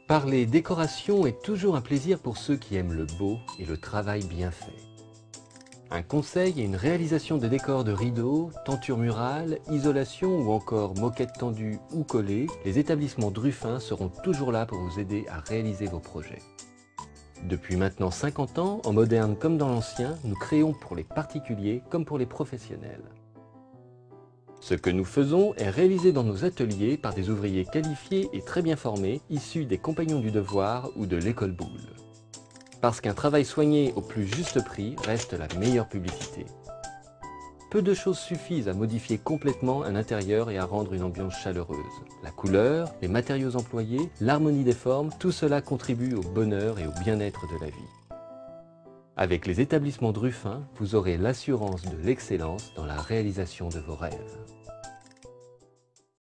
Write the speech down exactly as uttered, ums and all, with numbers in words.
Parler décoration est toujours un plaisir pour ceux qui aiment le beau et le travail bien fait. Un conseil et une réalisation de décors de rideaux, tentures murales, isolation ou encore moquettes tendues ou collées, les établissements Druffin seront toujours là pour vous aider à réaliser vos projets. Depuis maintenant cinquante ans, en moderne comme dans l'ancien, nous créons pour les particuliers comme pour les professionnels. Ce que nous faisons est réalisé dans nos ateliers par des ouvriers qualifiés et très bien formés, issus des Compagnons du Devoir ou de l'École Boulle. Parce qu'un travail soigné au plus juste prix reste la meilleure publicité. Peu de choses suffisent à modifier complètement un intérieur et à rendre une ambiance chaleureuse. La couleur, les matériaux employés, l'harmonie des formes, tout cela contribue au bonheur et au bien-être de la vie. Avec les établissements Druffin, vous aurez l'assurance de l'excellence dans la réalisation de vos rêves.